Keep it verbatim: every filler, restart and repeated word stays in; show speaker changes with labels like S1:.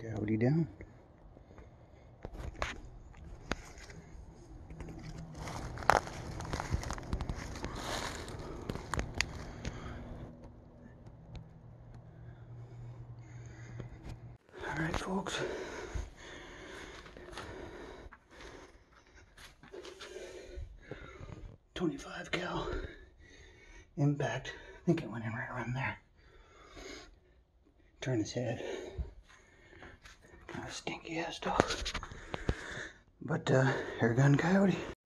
S1: Coyote down. All right, folks. twenty-five cal impact. I think it went in right around there. Turn his head. Kind of stinky ass dog. But uh, air gun coyote.